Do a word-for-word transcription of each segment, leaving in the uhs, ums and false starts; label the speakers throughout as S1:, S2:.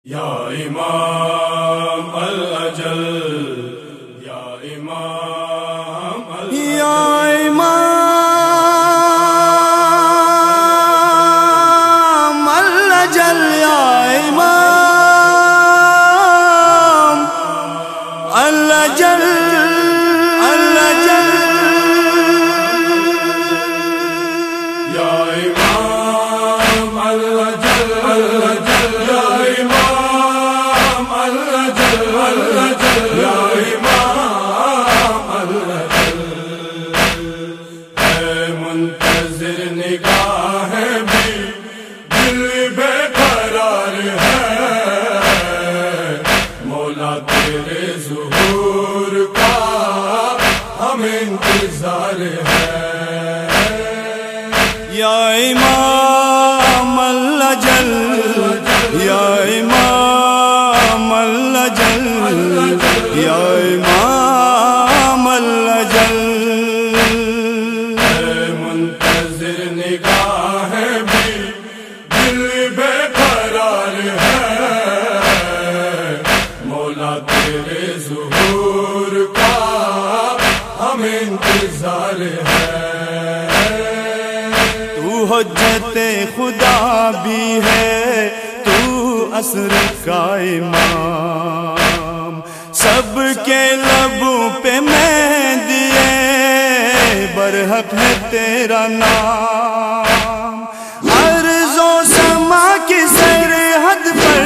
S1: یا امام الاجل یا امام الاجل یا امام الاجل یا امام الاجل الاجل یا امام الاجل الاجل یا امام الاجل الاجل یا امام الاجل ہے منتظر نگاہ بھی دل بے قرار ہے مولا تیرے ظہور کا ہمیں انتظار ہے یا امام الاجل یا امام الاجل یا امام الاجل اے منتظر نگاہ بھی دل بے قرار ہے مولا تیرے ظہور کا ہمیں انتظار ہے تو حجت خدا بھی ہے تو عصر کا امام سب کے لبوں پہ مہندی ہے برحق ہے تیرا نام ارض و سما کی سرحد پر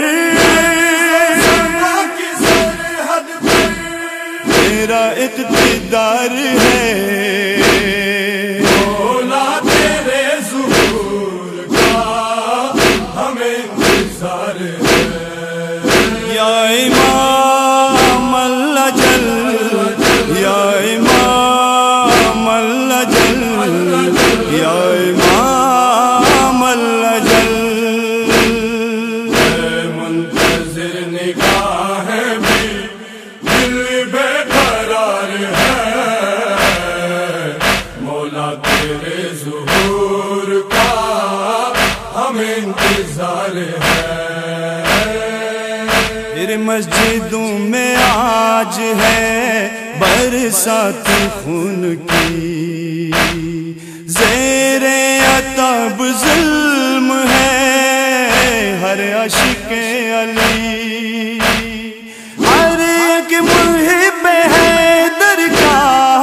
S1: تیرا اقتدار ہے مولا تیرے ظہور کا ہمیں انتظار ہے یا امام الاجل یا امام الاجل یا امام الاجل اے منتظر نگاہ بھی دل بے قرار ہے مولا تیرے ظہور کا ہمیں انتظار ہے پھر مسجدوں میں آج ہے برسات خون کی زیر عتاب ظلم ہے ہر عاشق علی ہر ایک محب حیدر کا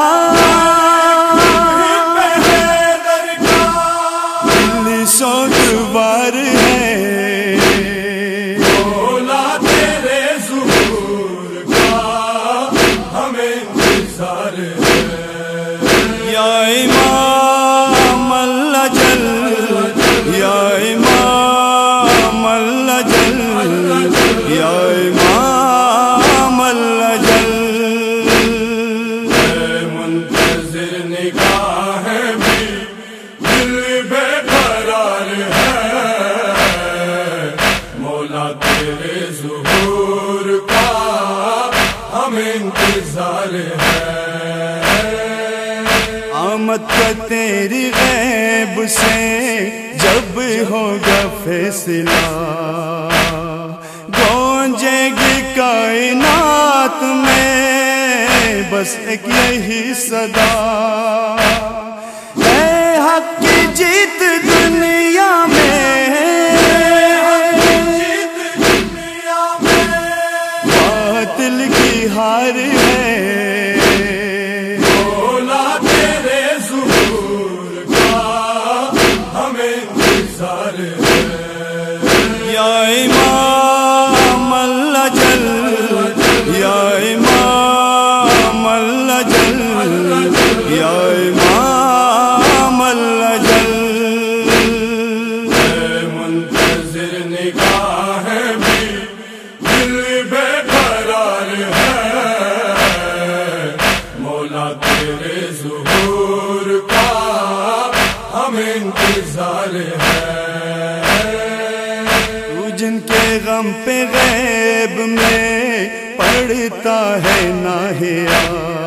S1: دل سوگوار ہے مولا تیرے ظہور کا ہمیں انتظار ہے یا امام الاجل یا امام الاجل یا امام الاجل اے منتظر نگاہ بھی دل بے قرار ہے مولا تیرے ظہور کا ہمیں انتظار ہے آمد کا تیری غیب سے جب ہوگا فیصلہ گونجے گی کائنات میں بس ایک یہی صدا اے حق کی جیت دنیا میں باطل کی ہار ہے مولا تیرے ظہور کا ہمیں انتظار ہے یا امام الاجل یا امام الاجل یا امام الاجل اے منتظر نگاہ بھی دل بے قرار ہے مولا تیرے ظہور کا ہمیں انتظار ہے تو جن کے غم پہ غیب میں پڑتا ہے ناہیا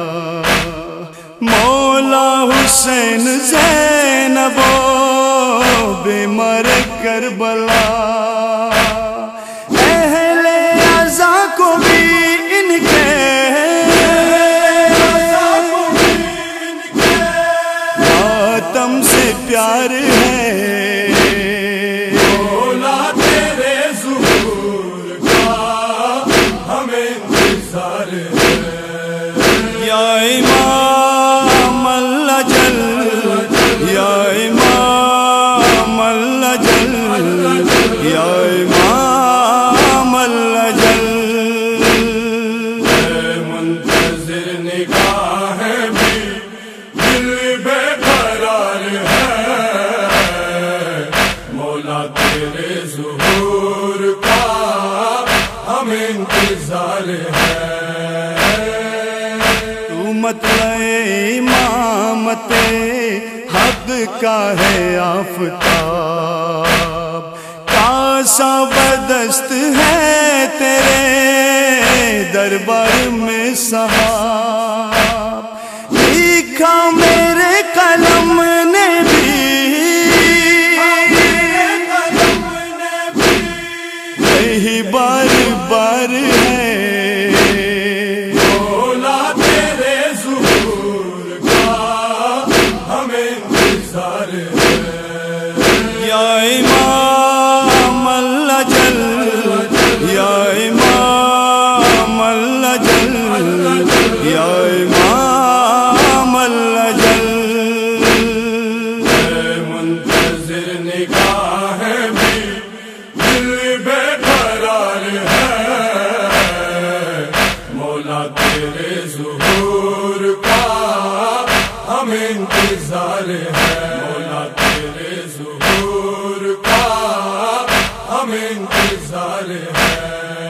S1: مولا حسین زینب بیمار کربلا
S2: ہمیں انتظار ہے۔
S1: تو مطلع امامت حق کا ہے آفتاب، کاسا بدست ہے تیرے دربار میں صحاب، لکھا میرے قلم نے بھی یہی بار بار ہے،
S2: مولا تیرے ظہور کا ہمیں انتظار ہے۔
S1: یا امام الاجل، یا امام الاجل، یا امام الاجل،
S2: اے منتظر نگاہ بھی دل بے قرار ہے، مولا تیرے ظہور کا ہمیں انتظار ہے، مولا تیرے ظہور کا ہمیں انتظار ہے۔